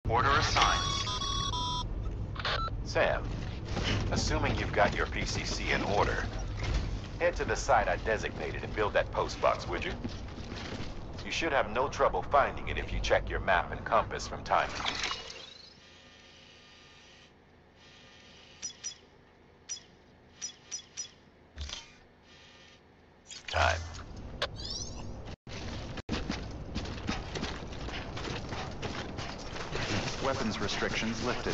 Order assigned. Sam, assuming you've got your PCC in order, head to the site I designated and build that postbox, would you? You should have no trouble finding it if you check your map and compass from time to time. Weapons restrictions lifted.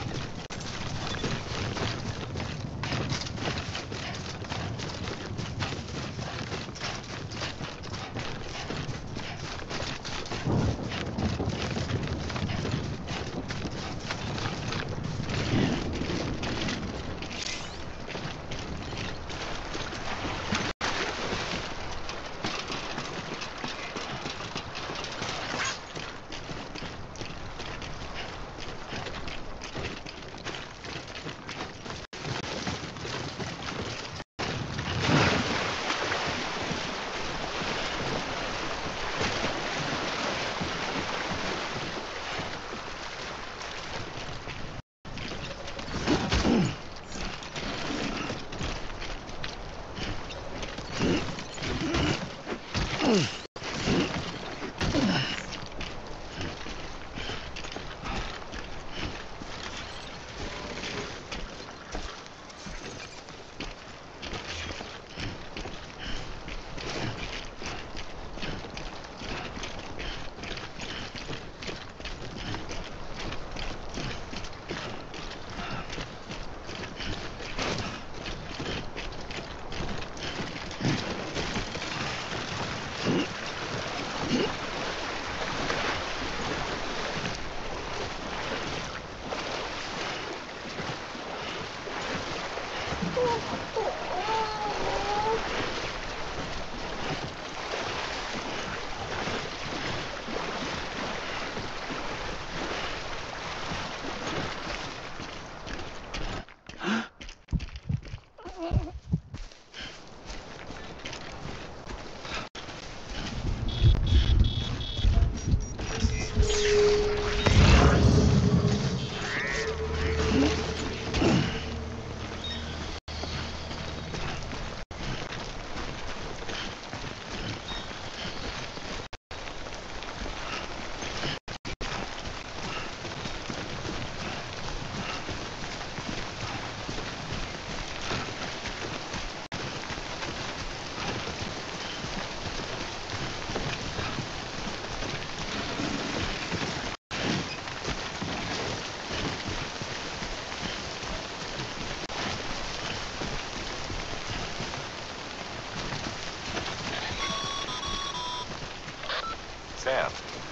Sam,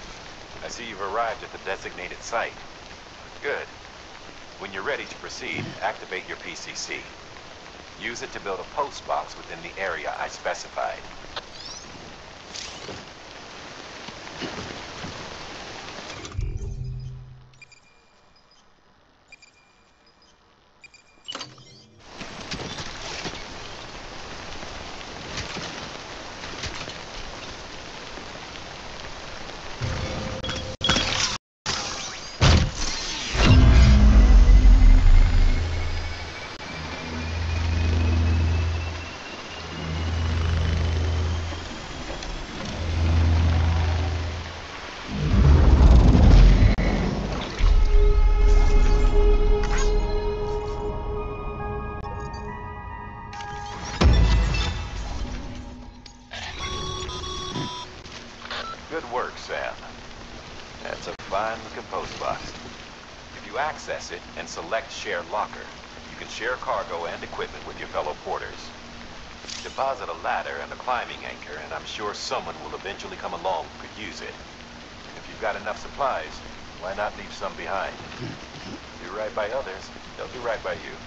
I see you've arrived at the designated site. Good. When you're ready to proceed, activate your PCC. Use it to build a postbox within the area I specified. Good work, Sam. That's a fine-looking postbox. If you access it and select Share Locker, you can share cargo and equipment with your fellow porters. Deposit a ladder and a climbing anchor, and I'm sure someone will eventually come along who could use it. And if you've got enough supplies, why not leave some behind? Do right by others, they'll do right by you.